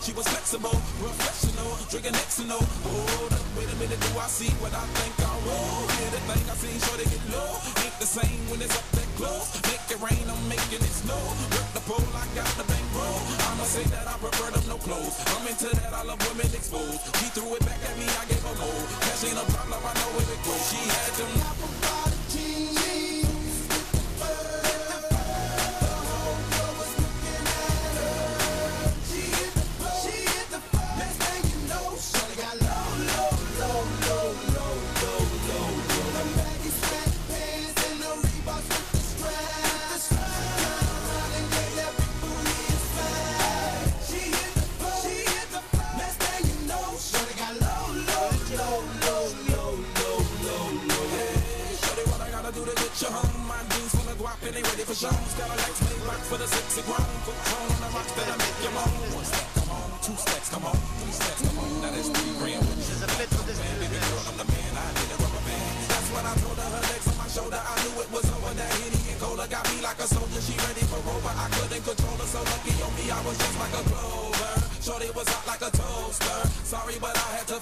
she was flexible, professional, drinking Xano. Hold up, wait a minute, do I see what I think I roll? Yeah, the thing I seen, sure they get low. Ain't the same when it's up that close. Make it rain, I'm making it snow. Work the pole, I got the bankroll. I'ma say that I prefer them no clothes. I'm into that, I love women exposed. She threw it back at me, I gave her more. Cash ain't a problem, I know where it goes. She had them apple bottom jeans. My jeans full of guap and they ready for shows. Got a Lex made rock for the sexy grown. Put tone on the rocks that'll make you moan. One step, come on. Two steps, come on. Three steps, come on. Now that's 3 grand. There's a bit of this baby girl, I'm the man. I need a rubber band. That's what I told her. Her legs on my shoulder. I knew it was over. That Henny and Cola got me like a soldier. She ready for Rover. I couldn't control her. So lucky on me, I was just like a Clover. Shorty was hot like a toaster. Sorry, but I had to